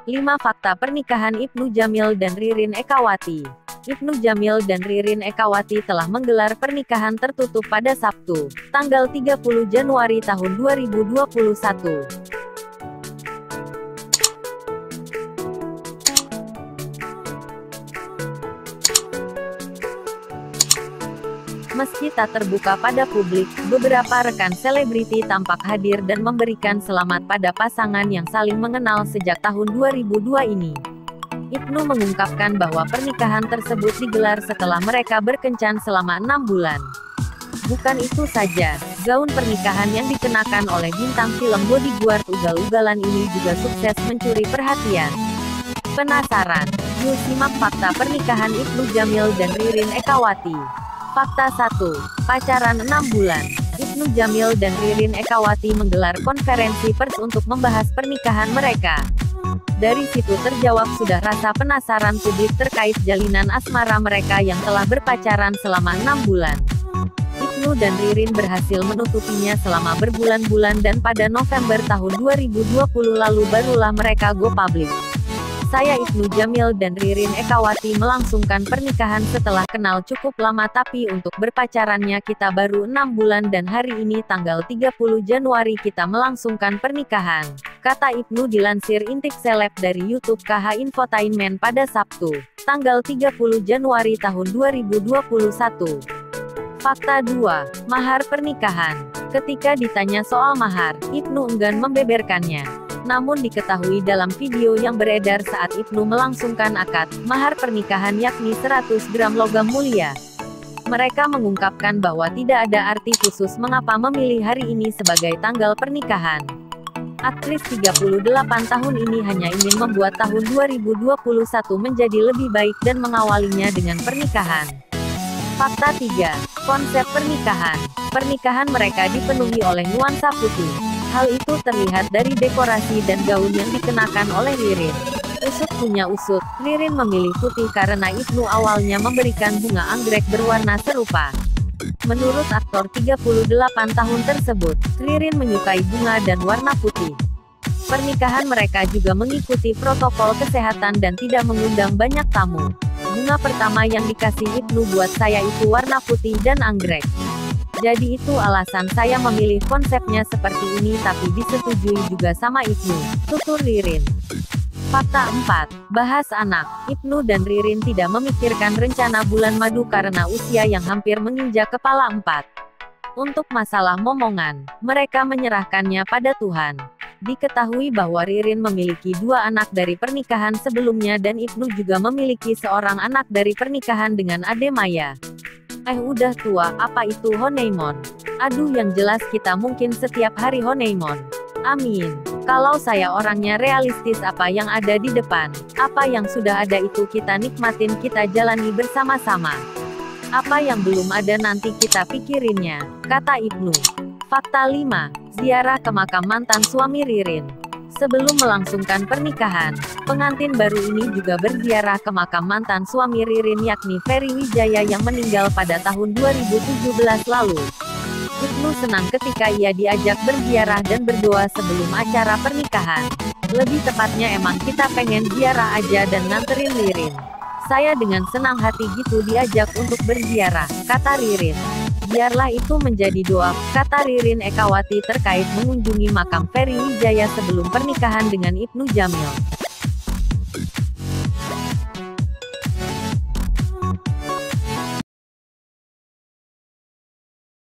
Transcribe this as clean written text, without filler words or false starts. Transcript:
5 fakta pernikahan Ibnu Jamil dan Ririn Ekawati. Ibnu Jamil dan Ririn Ekawati telah menggelar pernikahan tertutup pada Sabtu, tanggal 30 Januari tahun 2021. Meski tak terbuka pada publik, beberapa rekan selebriti tampak hadir dan memberikan selamat pada pasangan yang saling mengenal sejak tahun 2002 ini. Ibnu mengungkapkan bahwa pernikahan tersebut digelar setelah mereka berkencan selama 6 bulan. Bukan itu saja, gaun pernikahan yang dikenakan oleh bintang film bodyguard ugal-ugalan ini juga sukses mencuri perhatian. Penasaran? Yuk simak fakta pernikahan Ibnu Jamil dan Ririn Ekawati. Fakta 1. Pacaran 6 bulan. Ibnu Jamil dan Ririn Ekawati menggelar konferensi pers untuk membahas pernikahan mereka. Dari situ terjawab sudah rasa penasaran publik terkait jalinan asmara mereka yang telah berpacaran selama 6 bulan. Ibnu dan Ririn berhasil menutupinya selama berbulan-bulan dan pada November tahun 2020 lalu barulah mereka go public. Saya Ibnu Jamil dan Ririn Ekawati melangsungkan pernikahan setelah kenal cukup lama tapi untuk berpacarannya kita baru 6 bulan dan hari ini tanggal 30 Januari kita melangsungkan pernikahan, kata Ibnu dilansir Intik Seleb dari YouTube KH Infotainment pada Sabtu, tanggal 30 Januari tahun 2021. Fakta 2. Mahar pernikahan. Ketika ditanya soal mahar, Ibnu enggan membeberkannya. Namun diketahui dalam video yang beredar saat Ibnu melangsungkan akad, mahar pernikahan yakni 100 gram logam mulia. Mereka mengungkapkan bahwa tidak ada arti khusus mengapa memilih hari ini sebagai tanggal pernikahan. Aktris 38 tahun ini hanya ingin membuat tahun 2021 menjadi lebih baik dan mengawalinya dengan pernikahan. Fakta 3. Konsep pernikahan. Pernikahan mereka dipenuhi oleh nuansa putih. Hal itu terlihat dari dekorasi dan gaun yang dikenakan oleh Ririn. Usut punya usut, Ririn memilih putih karena Ibnu awalnya memberikan bunga anggrek berwarna serupa. Menurut aktor 38 tahun tersebut, Ririn menyukai bunga dan warna putih. Pernikahan mereka juga mengikuti protokol kesehatan dan tidak mengundang banyak tamu. Bunga pertama yang dikasih Ibnu buat saya itu warna putih dan anggrek. Jadi itu alasan saya memilih konsepnya seperti ini tapi disetujui juga sama Ibnu, tutur Ririn. Fakta 4. Bahas anak. Ibnu dan Ririn tidak memikirkan rencana bulan madu karena usia yang hampir menginjak kepala 4. Untuk masalah momongan, mereka menyerahkannya pada Tuhan. Diketahui bahwa Ririn memiliki 2 anak dari pernikahan sebelumnya dan Ibnu juga memiliki seorang anak dari pernikahan dengan Ade Maya. Udah tua, apa itu honeymoon? Aduh yang jelas kita mungkin setiap hari honeymoon. Amin. Kalau saya orangnya realistis apa yang ada di depan, apa yang sudah ada itu kita nikmatin kita jalani bersama-sama. Apa yang belum ada nanti kita pikirinnya, kata Ibnu. Fakta 5. Ziarah ke makam mantan suami Ririn. Sebelum melangsungkan pernikahan, pengantin baru ini juga berziarah ke makam mantan suami Ririn yakni Ferry Wijaya yang meninggal pada tahun 2017 lalu. Ibnu senang ketika ia diajak berziarah dan berdoa sebelum acara pernikahan. Lebih tepatnya emang kita pengen ziarah aja dan nganterin Ririn. Saya dengan senang hati gitu diajak untuk berziarah, kata Ririn. Biarlah itu menjadi doa, kata Ririn Ekawati terkait mengunjungi makam Ferry Wijaya sebelum pernikahan dengan Ibnu Jamil.